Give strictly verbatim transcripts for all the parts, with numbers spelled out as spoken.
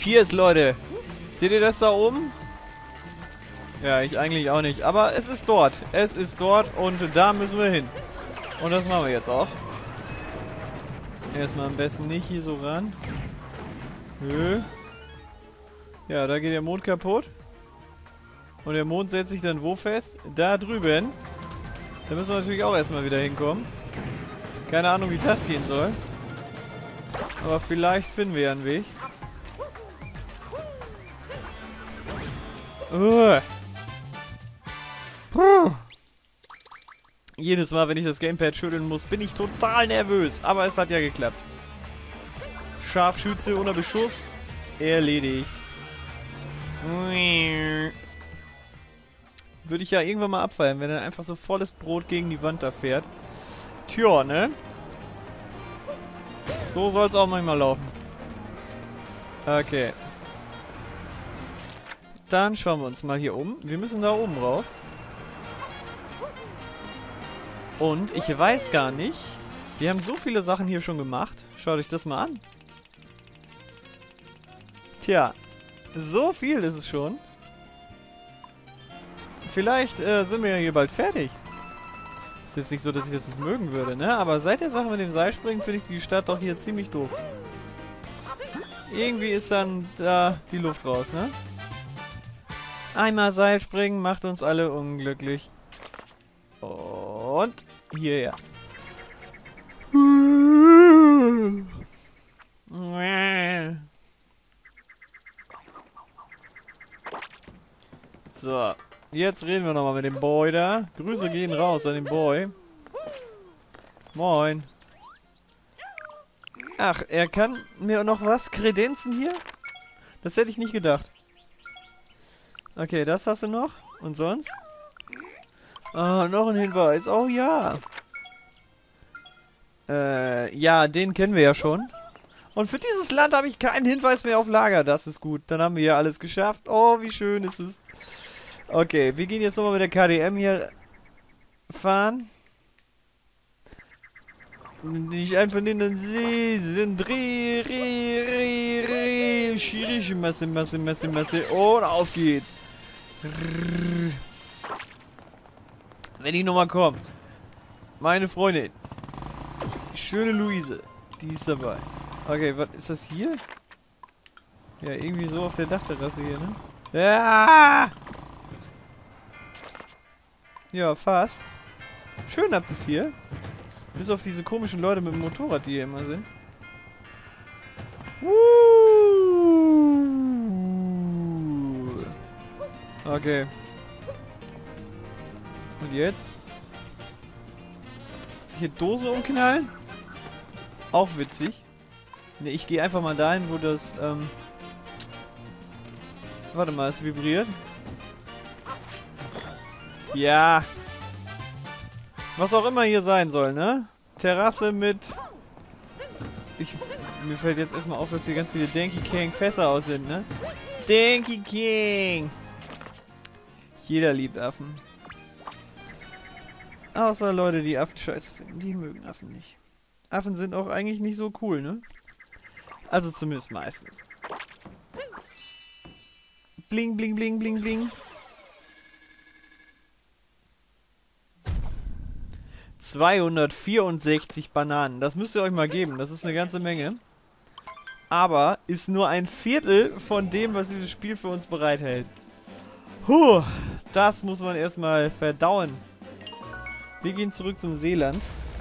Cheers, Leute. Seht ihr das da oben? Ja, ich eigentlich auch nicht. Aber es ist dort. Es ist dort und da müssen wir hin. Und das machen wir jetzt auch. Erstmal am besten nicht hier so ran. Nö. Ja, da geht der Mond kaputt. Und der Mond setzt sich dann wo fest? Da drüben. Da müssen wir natürlich auch erstmal wieder hinkommen. Keine Ahnung, wie das gehen soll. Aber vielleicht finden wir ja einen Weg. Uh. Puh. Jedes Mal, wenn ich das Gamepad schütteln muss, bin ich total nervös. Aber es hat ja geklappt. Scharfschütze unter Beschuss. Erledigt. Würde ich ja irgendwann mal abfallen, wenn er einfach so volles Brot gegen die Wand da fährt. Tja, ne? So soll es auch manchmal laufen. Okay. Dann schauen wir uns mal hier um. Wir müssen da oben rauf. Und ich weiß gar nicht. Wir haben so viele Sachen hier schon gemacht. Schaut euch das mal an. Tja. So viel ist es schon. Vielleicht äh, sind wir ja hier bald fertig. Ist jetzt nicht so, dass ich das nicht mögen würde, ne? Aber seit der Sache mit dem Seilspringen finde ich die Stadt doch hier ziemlich doof. Irgendwie ist dann da die Luft raus, ne? Einmal Seilspringen macht uns alle unglücklich. Und hierher. So, jetzt reden wir nochmal mit dem Boy da. Grüße gehen raus an den Boy. Moin. Ach, er kann mir noch was kredenzen hier? Das hätte ich nicht gedacht. Okay, das hast du noch. Und sonst? Ah, noch ein Hinweis. Oh ja. Äh, ja, den kennen wir ja schon. Und für dieses Land habe ich keinen Hinweis mehr auf Lager. Das ist gut. Dann haben wir ja alles geschafft. Oh, wie schön ist es. Okay, wir gehen jetzt nochmal mit der K D M hier fahren. Nicht einfach in den See sind. Re, re, re, re. Schwierig. Masse, Masse, Masse, Masse. Und auf geht's. Wenn ich nochmal komme. Meine Freundin. Schöne Luise. Die ist dabei. Okay, was ist das hier? Ja, irgendwie so auf der Dachterrasse hier, ne? Ja! Ja, fast. Schön habt es hier. Bis auf diese komischen Leute mit dem Motorrad, die hier immer sind. Uh. Okay. Und jetzt? Sich hier Dose umknallen? Auch witzig. Ne, ich gehe einfach mal dahin, wo das, ähm... Warte mal, es vibriert. Ja. Was auch immer hier sein soll, ne? Terrasse mit... Ich, mir fällt jetzt erstmal auf, dass hier ganz viele Denki King Fässer aus sind, ne? Denki King! Jeder liebt Affen. Außer Leute, die Affen scheiße finden. Die mögen Affen nicht. Affen sind auch eigentlich nicht so cool, ne? Also zumindest meistens. Bling, bling, bling, bling, bling. zweihundertvierundsechzig Bananen. Das müsst ihr euch mal geben. Das ist eine ganze Menge. Aber ist nur ein Viertel von dem, was dieses Spiel für uns bereithält. Puh, das muss man erstmal verdauen. Wir gehen zurück zum Seeland.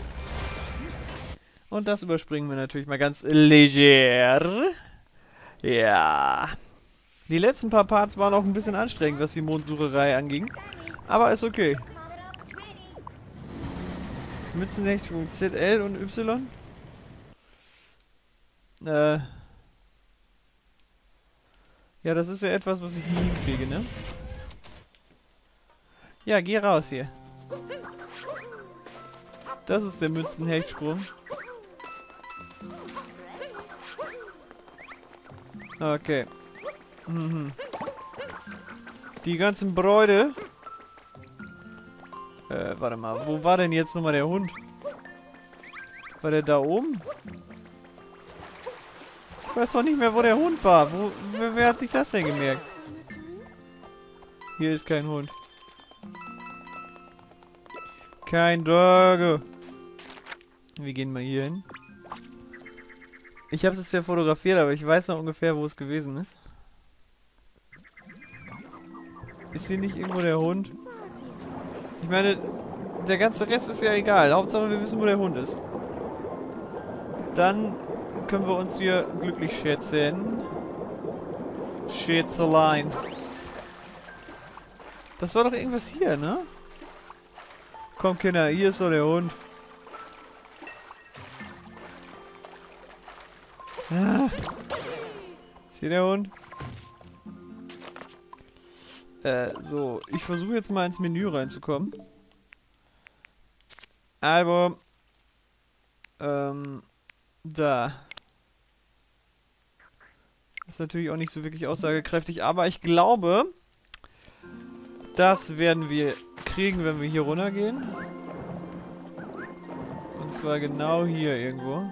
Und das überspringen wir natürlich mal ganz leger. Ja. Die letzten paar Parts waren auch ein bisschen anstrengend, was die Mondsucherei anging. Aber ist okay. Mützenhechtsprung Z L und Y. Äh. Ja, das ist ja etwas, was ich nie hinkriege, ne? Ja, geh raus hier. Das ist der Mützenhechtsprung. Okay. Mhm. Die ganzen Bräute. Äh, warte mal. Wo war denn jetzt nochmal der Hund? War der da oben? Ich weiß doch nicht mehr, wo der Hund war. Wo, wer, wer hat sich das denn gemerkt? Hier ist kein Hund. Kein Doggo. Wir gehen mal hier hin. Ich habe es ja fotografiert, aber ich weiß noch ungefähr, wo es gewesen ist. Ist hier nicht irgendwo der Hund? Ich meine, der ganze Rest ist ja egal. Hauptsache, wir wissen, wo der Hund ist. Dann können wir uns hier glücklich schätzen. Schätzelein. Das war doch irgendwas hier, ne? Komm, Kinder, hier ist doch der Hund. Ah. Ist hier der Hund? Äh, so. Ich versuche jetzt mal ins Menü reinzukommen. Album. Ähm. Da. Ist natürlich auch nicht so wirklich aussagekräftig, aber ich glaube, das werden wir kriegen, wenn wir hier runtergehen. Und zwar genau hier irgendwo.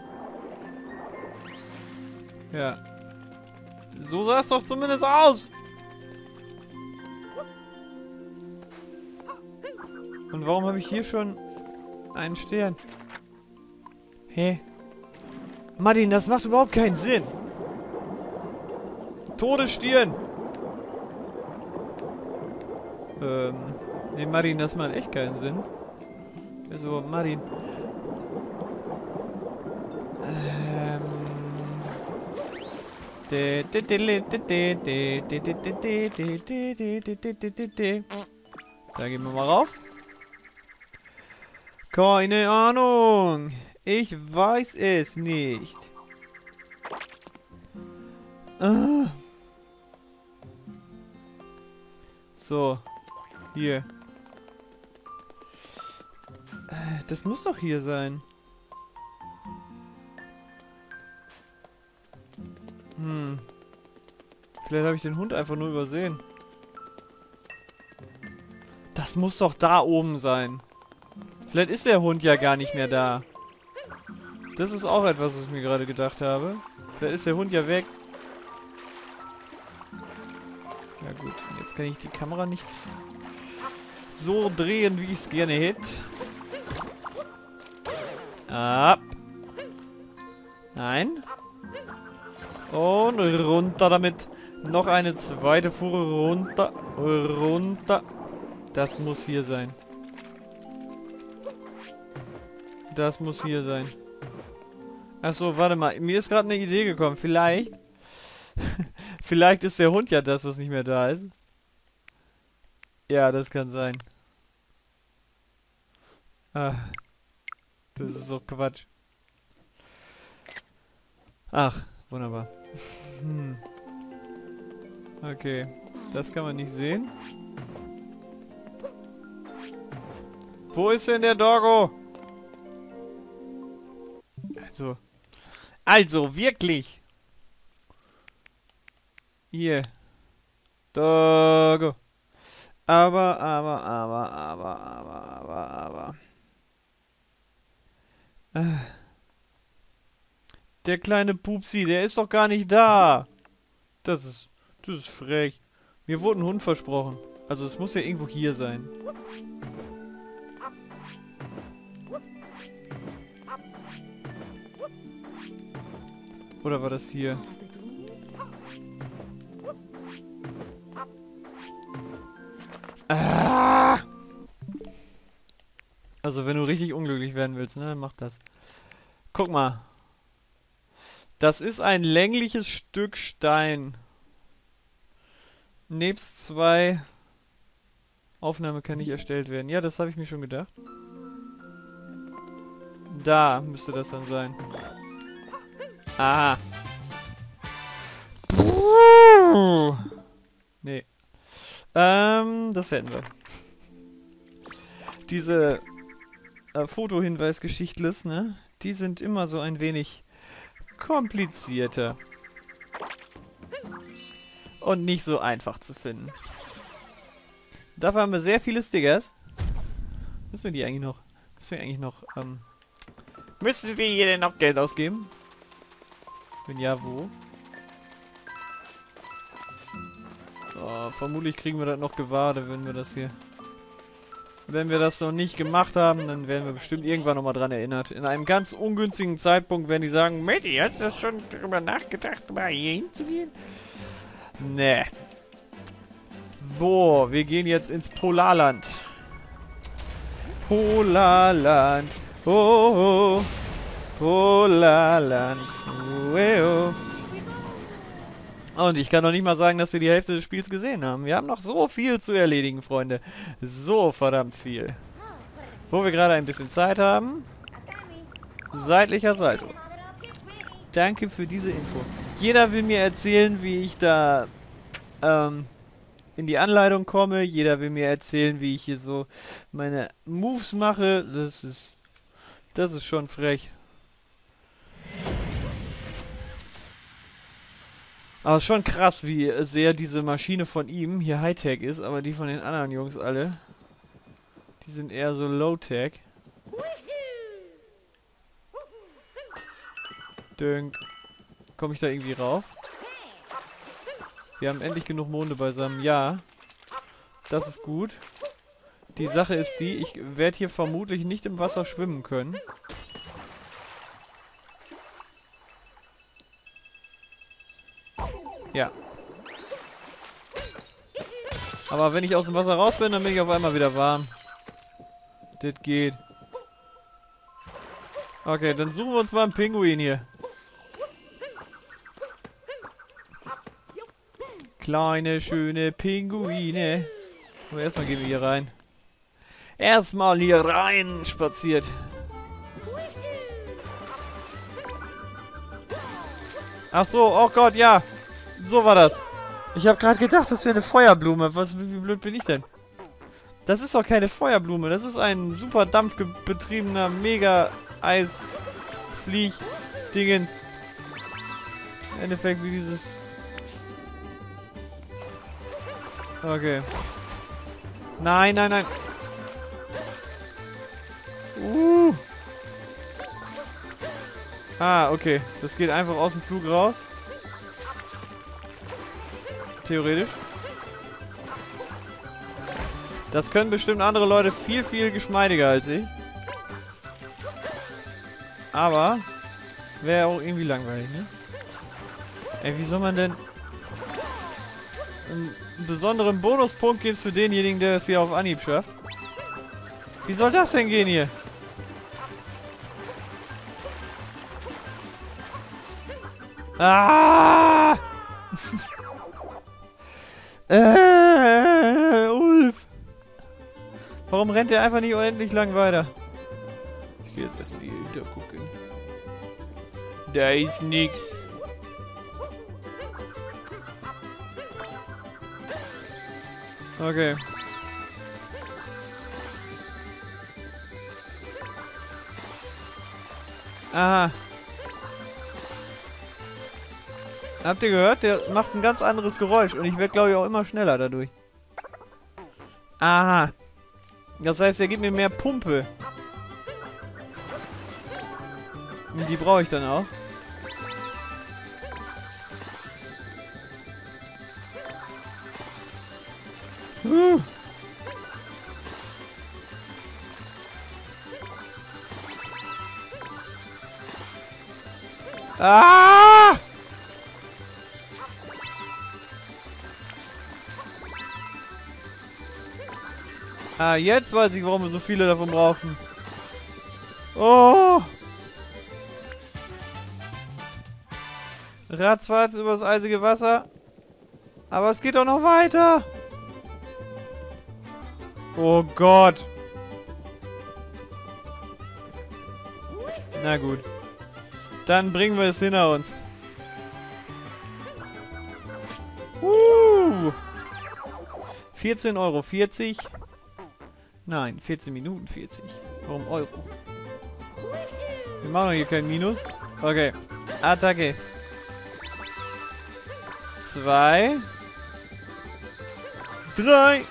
Ja. So sah es doch zumindest aus. Und warum habe ich hier schon einen Stern? Hä? Martin, das macht überhaupt keinen Sinn. Todesstirn. Ähm. Ne, Martin, das macht echt keinen Sinn. Also, Martin. Ähm. Da gehen wir mal rauf. Keine Ahnung. Ich weiß es nicht. Ah. So. Hier. Das muss doch hier sein. Hm. Vielleicht habe ich den Hund einfach nur übersehen. Das muss doch da oben sein. Vielleicht ist der Hund ja gar nicht mehr da. Das ist auch etwas, was ich mir gerade gedacht habe. Vielleicht ist der Hund ja weg. Ja gut, jetzt kann ich die Kamera nicht so drehen, wie ich es gerne hätte. Ab. Nein. Und runter damit. Noch eine zweite Fuhre runter. Runter. Das muss hier sein. Das muss hier sein. Achso, warte mal. Mir ist gerade eine Idee gekommen. Vielleicht. Vielleicht ist der Hund ja das, was nicht mehr da ist. Ja, das kann sein. Ah. Das ist so Quatsch. Ach, wunderbar. Hm. Okay. Das kann man nicht sehen. Wo ist denn der Doggo? Also. Also, wirklich. Hier. Doggo. Aber, aber, aber, aber, aber, aber, aber. Äh. Der kleine Pupsi, der ist doch gar nicht da. Das ist, das ist frech. Mir wurde ein Hund versprochen. Also es muss ja irgendwo hier sein. Oder war das hier? Ah! Also wenn du richtig unglücklich werden willst, ne, dann mach das. Guck mal. Das ist ein längliches Stück Stein. Nebst zwei Aufnahmen kann nicht erstellt werden. Ja, das habe ich mir schon gedacht. Da müsste das dann sein. Aha. Puh. Nee. Ähm, das hätten wir. Diese äh, Fotohinweisgeschichtlis, ne? Die sind immer so ein wenig komplizierter. Und nicht so einfach zu finden. Dafür haben wir sehr viele Stickers. Müssen wir die eigentlich noch... Müssen wir eigentlich noch... Ähm, müssen wir hier denn noch Geld ausgeben? Wenn ja, wo? Oh, vermutlich kriegen wir das noch gewahrt, wenn wir das hier... Wenn wir das noch nicht gemacht haben, dann werden wir bestimmt irgendwann nochmal dran erinnert. In einem ganz ungünstigen Zeitpunkt werden die sagen, Matti, hast du das schon darüber nachgedacht, mal hier hinzugehen? Nee. So, wir gehen jetzt ins Polarland. Polarland. Oh, oh. Polarland. Oh, oh. Und ich kann noch nicht mal sagen, dass wir die Hälfte des Spiels gesehen haben. Wir haben noch so viel zu erledigen, Freunde. So verdammt viel. Wo wir gerade ein bisschen Zeit haben. Seitlicher Salto. Danke für diese Info. Jeder will mir erzählen, wie ich da ähm, in die Anleitung komme. Jeder will mir erzählen, wie ich hier so meine Moves mache. Das ist, das ist schon frech. Aber schon krass, wie sehr diese Maschine von ihm hier Hightech ist, aber die von den anderen Jungs alle, die sind eher so Low-Tech. Dünk. Komme ich da irgendwie rauf? Wir haben endlich genug Monde beisammen. Ja. Das ist gut. Die Sache ist die, ich werde hier vermutlich nicht im Wasser schwimmen können. Ja. Aber wenn ich aus dem Wasser raus bin, dann bin ich auf einmal wieder warm. Das geht. Okay, dann suchen wir uns mal einen Pinguin hier. Kleine, schöne Pinguine. Aber erstmal gehen wir hier rein. Erstmal hier rein spaziert. Ach so, oh Gott, ja. So war das. Ich habe gerade gedacht, das wäre eine Feuerblume. Was, wie blöd bin ich denn? Das ist doch keine Feuerblume. Das ist ein super dampfbetriebener Mega-Eis-Flieg-Dingens. Im Endeffekt wie dieses... Okay. Nein, nein, nein. Uh. Ah, okay. Das geht einfach aus dem Flug raus. Theoretisch. Das können bestimmt andere Leute viel, viel geschmeidiger als ich. Aber wäre auch irgendwie langweilig, ne? Ey, wie soll man denn einen besonderen Bonuspunkt geben für denjenigen, der es hier auf Anhieb schafft? Wie soll das denn gehen hier? Ah! Äh, Ulf. Warum rennt der einfach nicht unendlich lang weiter? Ich gehe jetzt erstmal hier hinter gucken. Da ist nix. Okay. Aha. Habt ihr gehört? Der macht ein ganz anderes Geräusch und ich werde, glaube ich, auch immer schneller dadurch. Aha. Das heißt, er gibt mir mehr Pumpe. Und die brauche ich dann auch. Huh. Ah! Ah, jetzt weiß ich, warum wir so viele davon brauchen. Oh! Ratzfatz übers eisige Wasser. Aber es geht doch noch weiter. Oh Gott. Na gut. Dann bringen wir es hinter uns. Uh. vierzehn Euro vierzig. Nein, vierzehn Minuten vierzig. Warum Euro? Wir machen hier kein Minus. Okay. Attacke. Zwei. Drei.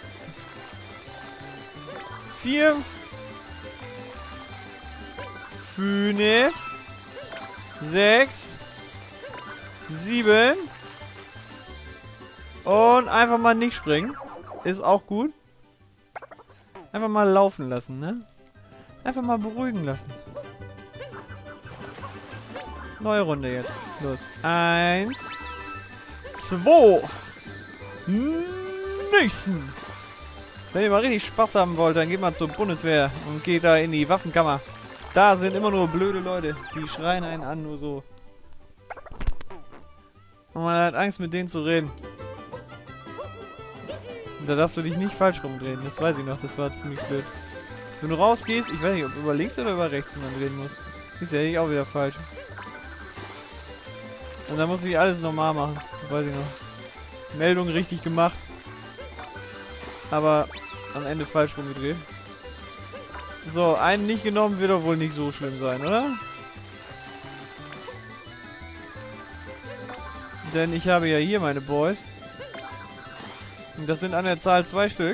Vier. Fünf. Sechs. Sieben. Und einfach mal nicht springen. Ist auch gut. Einfach mal laufen lassen, ne? Einfach mal beruhigen lassen. Neue Runde jetzt. Los. Eins. Zwei. Nächsten. Wenn ihr mal richtig Spaß haben wollt, dann geht mal zur Bundeswehr und geht da in die Waffenkammer. Da sind immer nur blöde Leute. Die schreien einen an, nur so. Und man hat Angst, mit denen zu reden. Und da darfst du dich nicht falsch rumdrehen. Das weiß ich noch, das war ziemlich blöd. Wenn du rausgehst, ich weiß nicht, ob über links oder über rechts man drehen muss. Siehst du, hätte ich auch wieder falsch. Und dann muss ich alles normal machen. Das weiß ich noch. Meldung richtig gemacht. Aber am Ende falsch rumgedreht. So, einen nicht genommen wird doch wohl nicht so schlimm sein, oder? Denn ich habe ja hier meine Boys. Und das sind an der Zahl zwei Stück.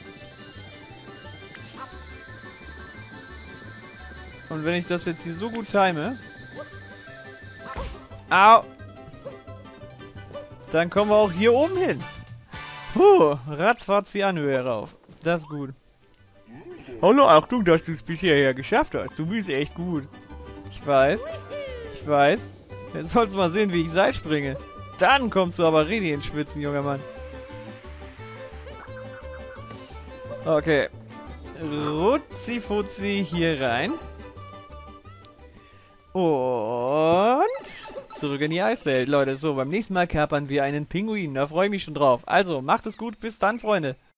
Und wenn ich das jetzt hier so gut time... Au! Dann kommen wir auch hier oben hin. Puh, ratzfatz die Anhöhe rauf. Das ist gut. Hallo, Achtung, dass du es bisher her geschafft hast. Du bist echt gut. Ich weiß. Ich weiß. Jetzt sollst du mal sehen, wie ich Seil springe. Dann kommst du aber richtig ins Schwitzen, junger Mann. Okay. Rutzi-futzi hier rein. Und zurück in die Eiswelt, Leute. So, beim nächsten Mal kapern wir einen Pinguin. Da freue ich mich schon drauf. Also, macht es gut. Bis dann, Freunde.